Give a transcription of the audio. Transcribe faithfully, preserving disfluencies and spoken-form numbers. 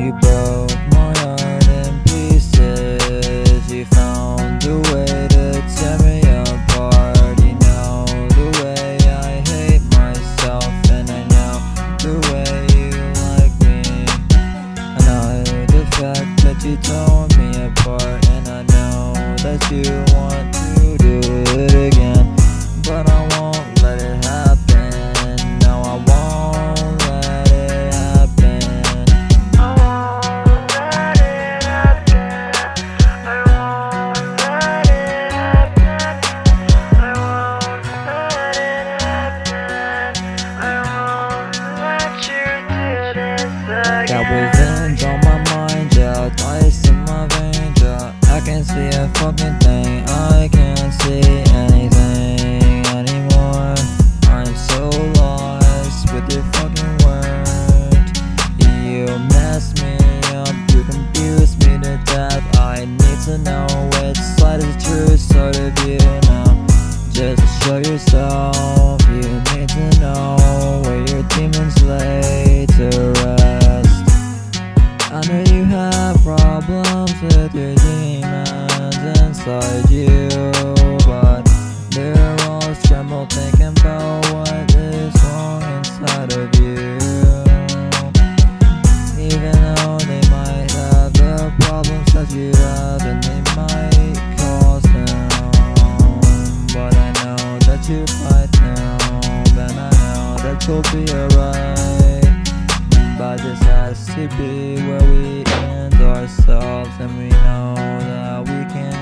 You broke my heart in pieces. You found a way to tear me apart. You know the way I hate myself, and I know the way you like me. I know the fact that you tore me apart, and I know that you want to do it again, but I won't let it happen. No, I won't let it happen. I won't let it happen. I won't let it happen. I won't let it happen. I won't let you do this again. Got revenge on my mind, yeah, ice in my veins, yeah. I can't see a fucking thing, I can't see anything anymore. I'm so lost with your fucking words. You mess me up, you confuse me to death. I need to know which side is the true side of you now. Just show yourself, you need to know where your demons lay to rest. I know you have problems with your demons inside you, but they're all scrambled thinking about what is wrong inside of you. Even though they might have the problems that you have, and they might cause them, but I know that you fight them, and I know that you'll be alright. But this has to be where we end ourselves, and we know that we can't